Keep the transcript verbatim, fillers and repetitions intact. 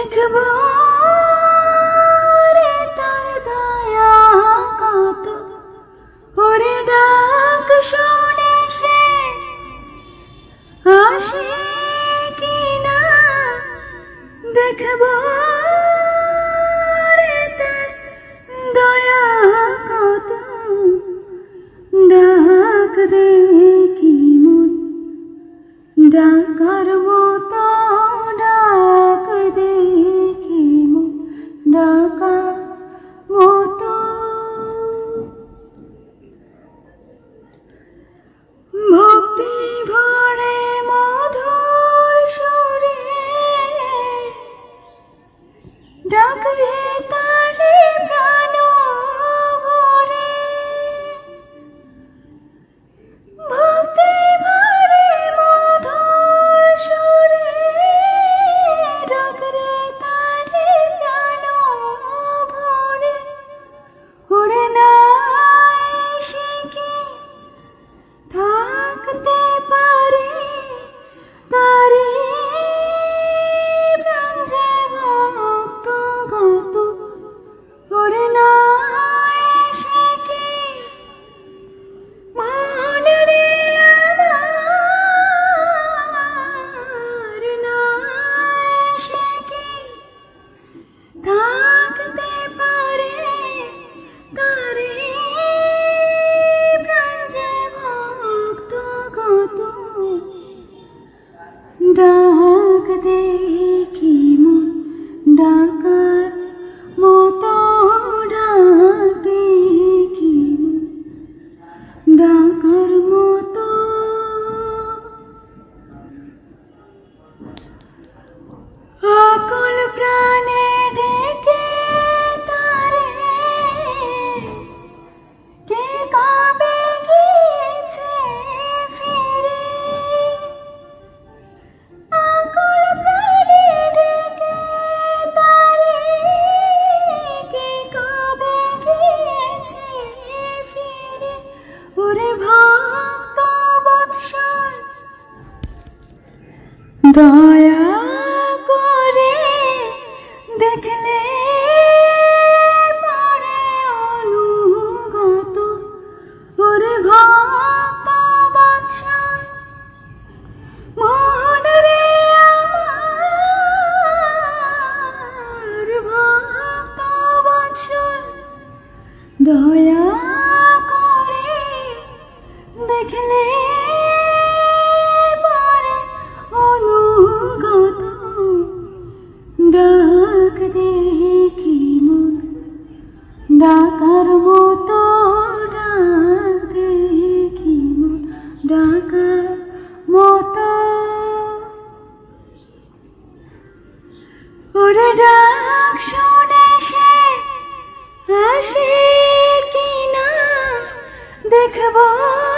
দেখবো রে তার দয়া কত, ওরে ডাক শুনে সে আসে কিনা, দেখবো রে তার দয়া কত, ডাক দেখি মন ডাকার মতো, ডাক দেখি মন ডাকার মতো। ভক্তি ভরে মধুর সুরে ডাক রে তারে প্রাণ ভরে, ভক্তি ভরে মধুর সুরে ডাক রে তারে প্রাণ ভরে, ওরে নাই সে কি থাকতে পারে তারে প্রাণ যে ভক্ত গত, ওরে নাই সে কি মন রে আমার, নাই সে কি থাকতে পারে তারে প্রাণ যে ভক্ত গত, ডাক দেখি মন ডাকার মতো, ডাক দেখি মন ডাকার মতো। আকুল প্রাণে ডেকে তারে কে কবে গেছে ফিরে, আকুল প্রাণে ডেকে তারে কে কবে গেছে ফিরে, ওরে ভক্ত বৎসল দয়া করে দেখলে পরে অনুগত, ওরে ভক্ত বৎসল মন রে আমার, ভক্ত বৎসল দয়া করে দেখলে পরে অনুগত, ডাক দেখি মন ডাকার মতো, ডাক দেখি মন ডাকার মতো, ওরে ডাক শুনে সে আসে কিনা, দেখবো